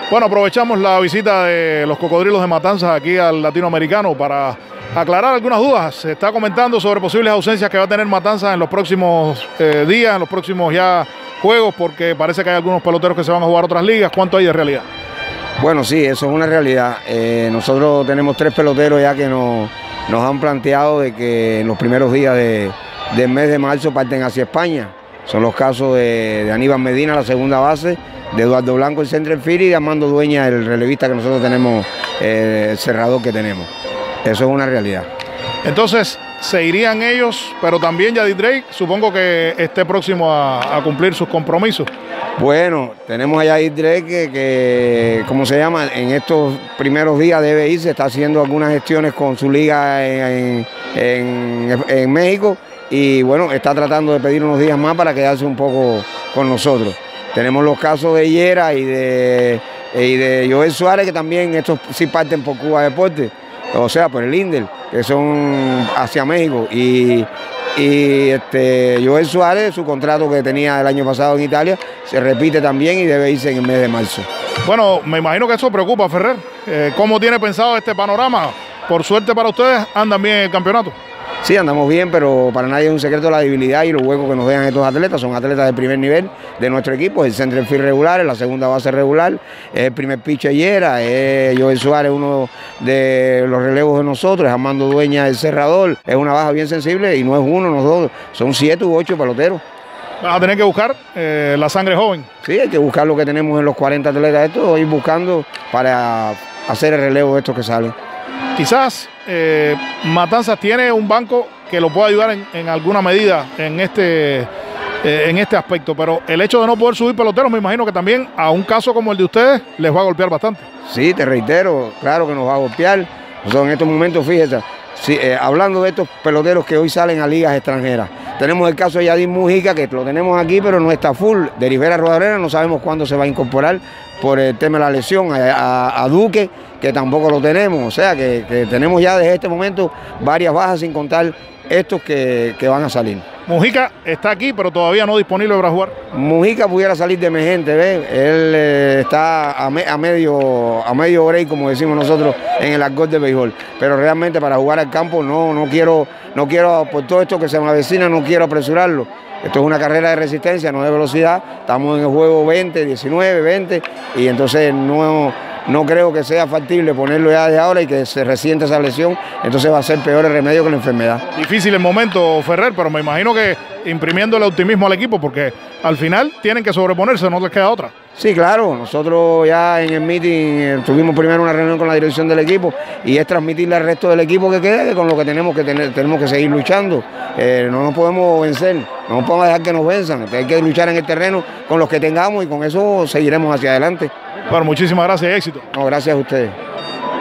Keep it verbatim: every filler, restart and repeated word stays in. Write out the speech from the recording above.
Bueno, aprovechamos la visita de los Cocodrilos de Matanzas aquí al Latinoamericano para aclarar algunas dudas. Se está comentando sobre posibles ausencias que va a tener Matanzas en los próximos eh, días, en los próximos ya juegos, porque parece que hay algunos peloteros que se van a jugar a otras ligas. ¿Cuánto hay de realidad? Bueno, sí, eso es una realidad. Eh, nosotros tenemos tres peloteros ya que nos, nos han planteado de que en los primeros días de, del mes de marzo parten hacia España. Son los casos de, de Aníbal Medina, la segunda base, de Eduardo Blanco, el center field, y de Armando Dueña, el relevista que nosotros tenemos, eh, el cerrador que tenemos. Eso es una realidad. Entonces, se irían ellos, pero también Yadier Drake, supongo que esté próximo a, a cumplir sus compromisos. Bueno, tenemos a Yadier Drake que, que, ¿cómo se llama? En estos primeros días debe irse, está haciendo algunas gestiones con su liga en, en, en, en México, y bueno, está tratando de pedir unos días más para quedarse un poco con nosotros. Tenemos los casos de Hiera y de, y de Joel Suárez, que también estos sí parten por Cuba Deportes, o sea, por el Indel, que son hacia México. Y, y este, Joel Suárez, su contrato que tenía el año pasado en Italia, se repite también y debe irse en el mes de marzo. Bueno, me imagino que eso preocupa, Ferrer. Eh, ¿Cómo tiene pensado este panorama? Por suerte para ustedes, andan bien en el campeonato. Sí, andamos bien, pero para nadie es un secreto la debilidad y los huecos que nos dejan estos atletas. Son atletas de primer nivel de nuestro equipo, el center field regular, es la segunda base regular, es el primer pitcher Hiera, es Joel Suárez, uno de los relevos de nosotros, es Armando Dueña, el cerrador. Es una baja bien sensible y no es uno, no es dos, son siete u ocho peloteros. Vas a tener que buscar eh, la sangre joven. Sí, hay que buscar lo que tenemos en los cuarenta atletas estos, ir buscando para hacer el relevo de estos que salen. Quizás eh, Matanzas tiene un banco que lo pueda ayudar en, en alguna medida en este, eh, en este aspecto, pero el hecho de no poder subir peloteros, me imagino que también a un caso como el de ustedes les va a golpear bastante. Sí, te reitero, claro que nos va a golpear. Nosotros en estos momentos, fíjate, sí, eh, hablando de estos peloteros que hoy salen a ligas extranjeras, tenemos el caso de Yadier Mujica, que lo tenemos aquí, pero no está full. De Rivera Rodríguez no sabemos cuándo se va a incorporar por el tema de la lesión. A, a, a Duque, que tampoco lo tenemos. O sea, que, que tenemos ya desde este momento varias bajas, sin contar estos que, que van a salir. Mujica está aquí, pero todavía no disponible para jugar. Mujica pudiera salir de emergente, ¿ves? Él eh, está a, me, a, medio, a medio break, como decimos nosotros, en el argot de béisbol. Pero realmente para jugar al campo no, no quiero, no quiero, por todo esto que se me avecina, no quiero apresurarlo. Esto es una carrera de resistencia, no de velocidad. Estamos en el juego veinte, diecinueve, veinte, y entonces no, no creo que sea factible ponerlo ya desde ahora y que se resiente esa lesión. Entonces va a ser peor el remedio que la enfermedad. Difícil el momento, Ferrer, pero me imagino que imprimiendo el optimismo al equipo, porque al final tienen que sobreponerse, no les queda otra. Sí, claro, nosotros ya en el meeting eh, tuvimos primero una reunión con la dirección del equipo y es transmitirle al resto del equipo que quede que con lo que tenemos que tener, tenemos que seguir luchando. Eh, no nos podemos vencer, no nos podemos dejar que nos venzan, hay que luchar en el terreno con los que tengamos y con eso seguiremos hacia adelante. Bueno, muchísimas gracias y éxito. No, gracias a ustedes.